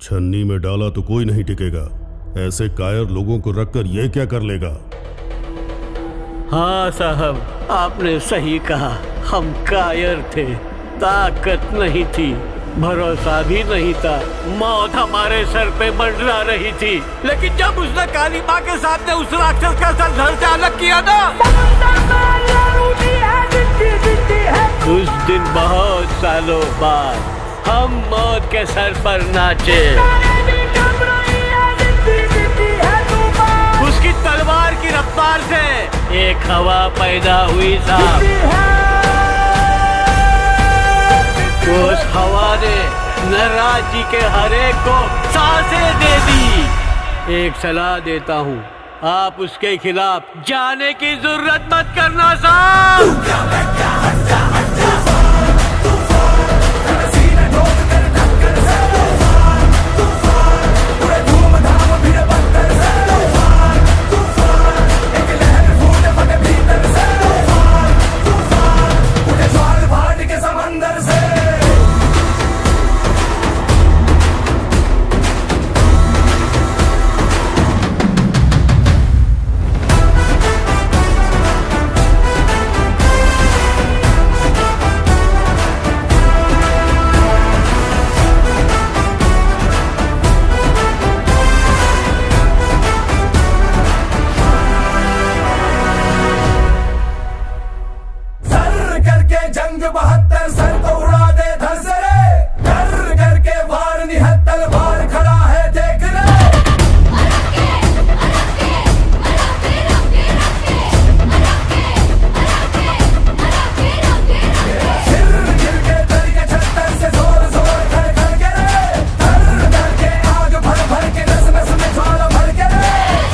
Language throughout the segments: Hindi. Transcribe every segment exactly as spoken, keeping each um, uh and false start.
छन्नी में डाला तो कोई नहीं टिकेगा। ऐसे कायर लोगों को रखकर ये क्या कर लेगा? हाँ साहब, आपने सही कहा। हम कायर थे, ताकत नहीं थी, भरोसा भी नहीं था। मौत हमारे सर पे मंडरा रही थी, लेकिन जब उसने काली माँ के सामने उस राक्षस का सर धड़ से अलग किया ना, उस दिन बहुत सालों बाद हम मौत के सर पर नाचे। उसकी तलवार की रफ्तार से एक हवा पैदा हुई साहब। उस हवा ने नटराज जी के हरेक को सांसें दे दी। एक सलाह देता हूँ, आप उसके खिलाफ जाने की जरूरत मत करना साहब। जंग बहत्तर सर को उड़ा दे धर से रे, कर करके वार निहत्तर वार खड़ा है देख रे। सिर गिर के दर के छत्तर से जोर जोर खड़ खड़ के रे, धर धर के आग भर भर के नस नस में ज्वाला भर के रे।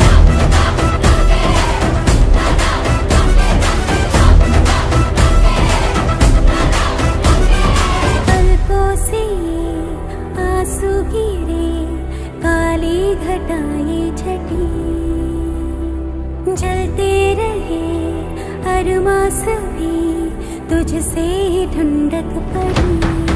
घटाए छटी जलते रहे अरमास भी तुझसे ढूंढत पड़ी।